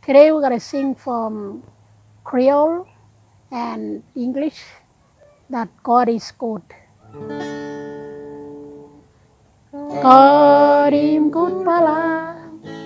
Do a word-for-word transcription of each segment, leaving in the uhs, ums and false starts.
Today we're gonna sing from Kriol and English that God is good. God im gudbala,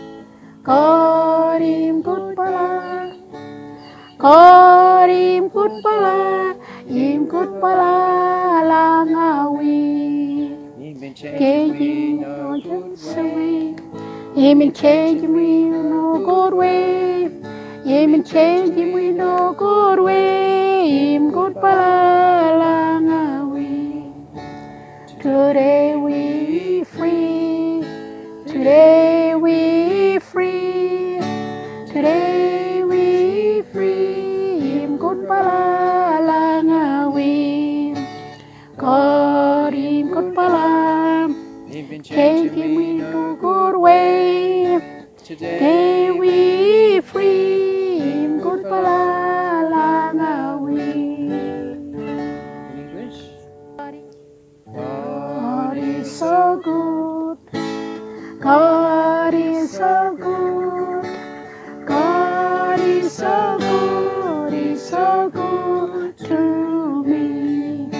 God im gudbala, God im gudbala, im gudbala langawi. Changing no good way, Him changing we no good way, Him changing we no good way, Him gudbala langawi. Today we free, today we free, today we free, Him gudbala langawi. God Him gudbala, changing we no good way, today we free, Him gudbala langawi. God is so good, God is so good, God is so good, He's so good to me.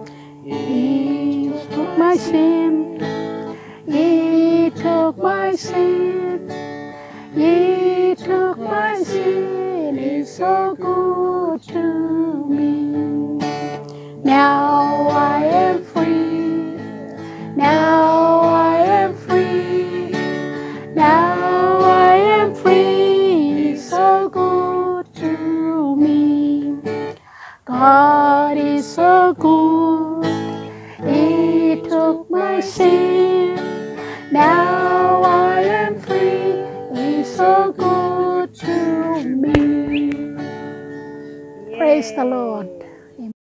He took my sin, He took my sin, He took my sin, He's so good to me. Now I am free, now I am free, now I am free, He's so good to me. God is so good, He took my sin, now I am free, He's so good to me. Praise the Lord.